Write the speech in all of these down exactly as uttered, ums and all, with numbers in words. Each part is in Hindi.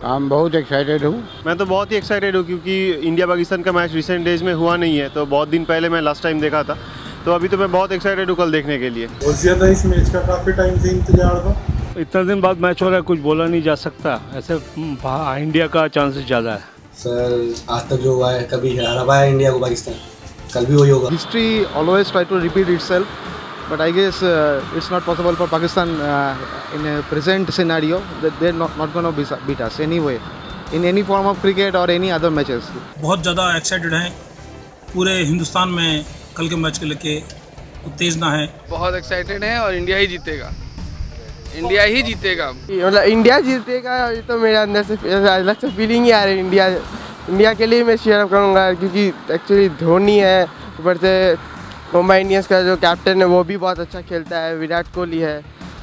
हम बहुत एक्साइटेड हूँ। मैं तो बहुत ही एक्साइटेड हूँ क्योंकि इंडिया पाकिस्तान का मैच रिसेंट डेज में हुआ नहीं है, तो बहुत दिन पहले मैं लास्ट टाइम देखा था, तो अभी तो मैं बहुत एक्साइटेड हूँ कल देखने के लिए। बहुत ज़्यादा इस मैच का काफ़ी टाइम से इंतजार था। इतना दिन बाद मैच हो रहा है, कुछ बोला नहीं जा सकता, ऐसे इंडिया का चांसेस ज़्यादा है। सर आज तक जो हुआ है कभी हरा पाया इंडिया को पाकिस्तान, कल भी वही होगा। History always try to repeat itself, but I guess uh, it's not possible for Pakistan uh, in a present scenario that they're not, not going to beat us anyway in any form of cricket or any other matches. बहुत ज़्यादा एक्साइटेड हैं, पूरे हिंदुस्तान में कल के मैच के लेके उत्तेजना है। बहुत एक्साइटेड हैं और इंडिया ही जीतेगा, इंडिया ही जीतेगा। मतलब इंडिया जीतेगा, ये तो मेरे अंदर से अलग से फीलिंग ही आ रही है। इंडिया इंडिया के लिए मैं शेयर करूँगा क्योंकि एक्चुअली धोनी है, ऊपर से मुंबई इंडियंस का जो कैप्टन है वो भी बहुत अच्छा खेलता है, विराट कोहली है,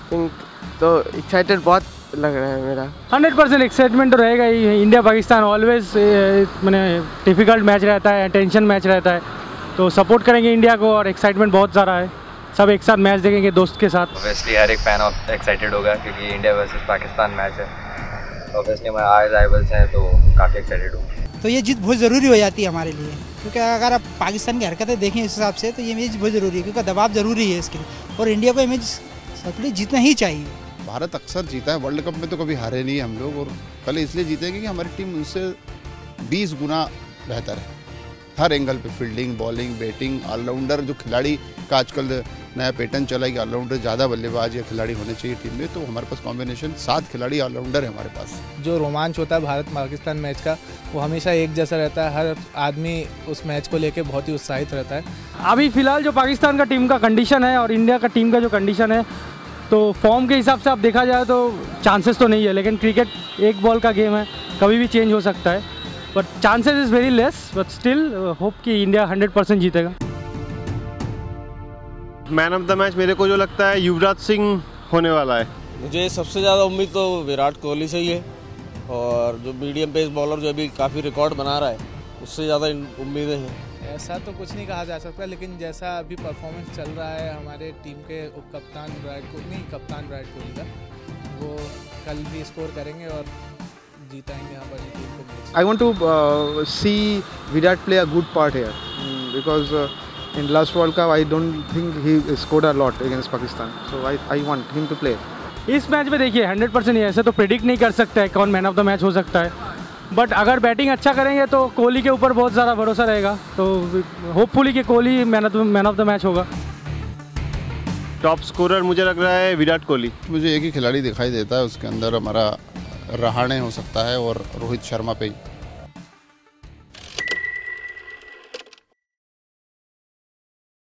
तो एक्साइटेड बहुत लग रहा है मेरा। हंड्रेड परसेंट एक्साइटमेंट तो रहेगा ही। इंडिया पाकिस्तान ऑलवेज मैंने डिफ़िकल्ट मैच रहता है, टेंशन मैच रहता है, तो सपोर्ट करेंगे इंडिया को और एक्साइटमेंट बहुत ज़्यादा है। सब एक साथ मैच देखेंगे दोस्त के साथ। ऑब्वियसली हर एक फ़ैन ऑफ एक्साइटेड होगा क्योंकि इंडिया वर्सेस पाकिस्तान मैच है। ऑब्वियसली हमारे आए राइवल्स हैं तो काफ़ी एक्साइटेड हूँ। तो ये जीत बहुत ज़रूरी हो जाती है हमारे लिए, क्योंकि अगर आप पाकिस्तान की हरकतें देखें इस हिसाब से तो ये मैच बहुत ज़रूरी है, क्योंकि दबाव ज़रूरी है इसके लिए और इंडिया को ये मैच सबके जीतना ही चाहिए। भारत अक्सर जीता है, वर्ल्ड कप में तो कभी हारे नहीं हम लोग, और कल इसलिए जीतेंगे कि हमारी टीम उनसे बीस गुना बेहतर है हर एंगल पे, फील्डिंग, बॉलिंग, बैटिंग, ऑलराउंडर। जो खिलाड़ी का आजकल नया पैटर्न चला है कि ऑलराउंडर ज़्यादा बल्लेबाज या खिलाड़ी होने चाहिए टीम में, तो हमारे पास कॉम्बिनेशन सात खिलाड़ी ऑलराउंडर है हमारे पास। जो रोमांच होता है भारत पाकिस्तान मैच का वो हमेशा एक जैसा रहता है, हर आदमी उस मैच को लेके बहुत ही उत्साहित रहता है। अभी फ़िलहाल जो पाकिस्तान का टीम का कंडीशन है और इंडिया का टीम का जो कंडीशन है, तो फॉर्म के हिसाब से आप देखा जाए तो चांसेस तो नहीं है, लेकिन क्रिकेट एक बॉल का गेम है, कभी भी चेंज हो सकता है, but chances is very less, but still hope कि इंडिया हंड्रेड परसेंट जीतेगा। मैन ऑफ द मैच मेरे को जो लगता है युवराज सिंह होने वाला है। मुझे सबसे ज़्यादा उम्मीद तो विराट कोहली से ही है, और जो मीडियम पेस बॉलर जो अभी काफ़ी रिकॉर्ड बना रहा है उससे ज़्यादा उम्मीदें हैं। ऐसा तो कुछ नहीं कहा जा सकता, लेकिन जैसा अभी परफॉर्मेंस चल रहा है हमारे टीम के उप कप्तान विराट कोहली नहीं कप्तान विराट कोहली का, वो कल भी स्कोर करेंगे और जीताएंगे यहाँ पर टीम को match. I want to uh, see Virat play a good part here because uh, in last World Cup I don't think he scored a lot against Pakistan, so I I want him to play. इस मैच में देखिए हंड्रेड परसेंट ऐसे तो प्रेडिक्ट नहीं कर सकते हैं कौन मैन ऑफ द मैच हो सकता है, बट अगर बैटिंग अच्छा करेंगे तो कोहली के ऊपर बहुत ज़्यादा भरोसा रहेगा, तो होपफुली कि Kohli man of man of the match होगा। टॉप स्कोरर मुझे लग रहा है विराट कोहली। मुझे एक ही खिलाड़ी दिखाई देता है उसके अंदर, हमारा रहाणे हो सकता है और रोहित शर्मा पे ही।